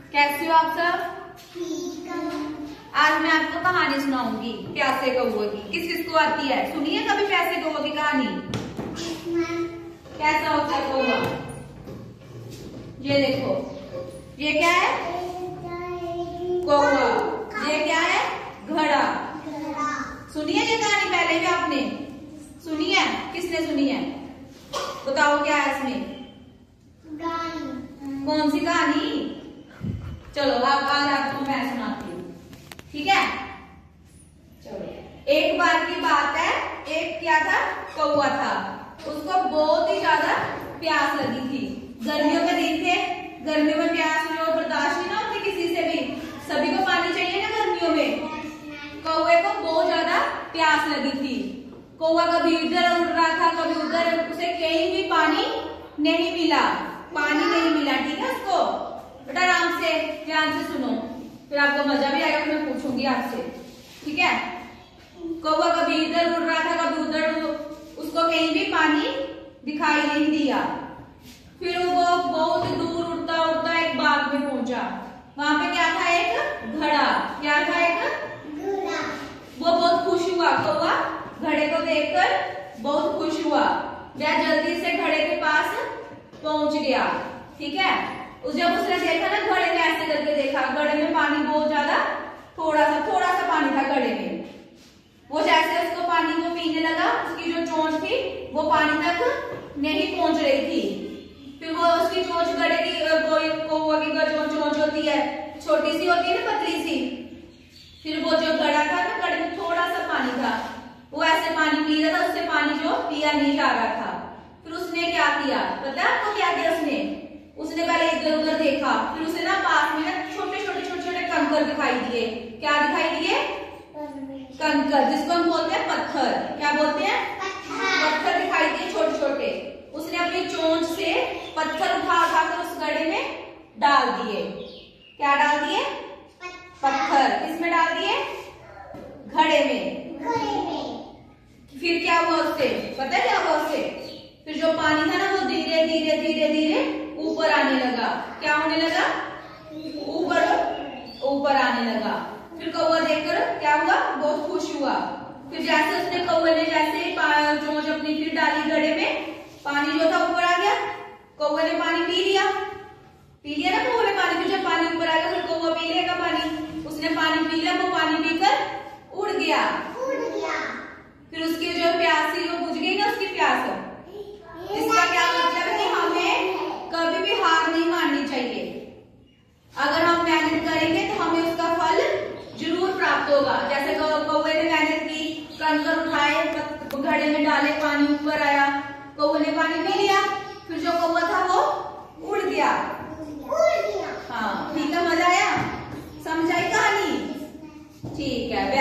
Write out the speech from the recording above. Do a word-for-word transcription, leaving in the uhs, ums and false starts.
कैसे हो आप सब? आज मैं आपको कहानी सुनाऊंगी प्यासे कौवे की। किस किस को आती है? सुनिए कभी प्यासे कौवे की कहानी। कैसा होता है कौवा? ये देखो, ये क्या है? कौवा। ये क्या है? घड़ा। सुनिए ये कहानी पहले भी आपने सुनी है? किसने सुनी है? बताओ क्या है इसमें? कौन सी कहानी? चलो अब आज आपको मैं सुनाती हूँ, ठीक है? चलो। एक बार की बात है, एक क्या था? कौवा था। उसको बहुत ही ज्यादा प्यास लगी थी। गर्मियों के दिन थे, गर्मियों में प्यास जो बर्दाश्त नहीं ना होती किसी से भी, सभी को पानी चाहिए ना गर्मियों में। कौवे को बहुत ज्यादा प्यास लगी थी। कौवा कभी इधर उड़ रहा था, कभी उधर, उसे कहीं भी पानी नहीं मिला, पानी नहीं मिला, ठीक है? उसको बेटा आराम से ध्यान से सुनो, फिर आपको मजा भी आएगा, मैं पूछूंगी आपसे, ठीक है? कौवा कभी इधर उड़ रहा था, कभी उधर, उसको कहीं भी पानी दिखाई नहीं दिया। फिर वो बहुत दूर उड़ता उड़ता एक बाग में पहुंचा। वहां पे क्या था? एक घड़ा। क्या था? एक घड़ा। वो बहुत खुश हुआ, कौवा घड़े को देखकर बहुत खुश हुआ। वह जल्दी से घड़े के पास पहुंच गया, ठीक है? उस जब उसने देखा ना घड़े में, ऐसे करके देखा, घड़े में पानी बहुत ज्यादा, थोड़ा सा थोड़ा सा पानी था घड़े में। वो जैसे उसको पानी को पीने लगा, उसकी जो चोंच थी वो पानी तक नहीं पहुंच रही थी। फिर वो उसकी चोंच, घड़े की कौवा की जो चोंच होती है छोटी सी होती है ना, पतली सी। फिर वो जो घड़ा था ना, घड़े में थोड़ा सा पानी था, वो ऐसे पानी पी रहा था, उससे पानी जो पिया नहीं जा रहा था। फिर उसने क्या किया पता है आपको? क्या किया उसने? उसने पहले इधर उधर देखा, फिर उसे ना पास में ना छोटे छोटे छोटे छोटे कंकर दिखाई दिए। क्या दिखाई दिए? कंकर, जिसको हम बोलते हैं पत्थर। क्या बोलते हैं? पत्थर दिखाई दिए छोटे छोटे। उसने अपनी चोंच से पत्थर उठा उठा कर उस घड़े में डाल दिए। क्या डाल दिए? पत्थर। किसमें डाल दिए? घड़े में। फिर क्या हुआ उससे? पता है क्या हुआ उससे? फिर जो पानी था ना वो धीरे धीरे धीरे धीरे ऊपर आने लगा। क्या होने लगा? ऊपर ऊपर आने लगा। फिर कौवा देखकर क्या हुआ? बहुत खुश हुआ। फिर जैसे उसने, कौवे ने जैसे चोंच अपनी फिर डाली घड़े में, पानी जो था ऊपर आ गया। कौवे ने पानी पी लिया, पी लिया ना कौवे ने पानी। फिर जब पानी ऊपर आ गया, फिर कौवा पी लेगा पानी। उसने पानी पी लिया, वो पानी पीकर उड़ गया। फिर उसकी जो प्यास थी वो बुझ गई ना, उसकी प्यास। इसका क्या मतलब है कि हमें कभी भी हार नहीं माननी चाहिए। अगर हम मेहनत करेंगे तो हमें उसका फल जरूर प्राप्त होगा। जैसे कौवे ने मेहनत की, कंकर उठाए, घड़े में डाले, पानी ऊपर आया, कौवे ने पानी पी लिया। फिर जो कौवा था वो उड़ गया। हाँ ठीक है, मजा आया? समझ आई कहानी? ठीक है।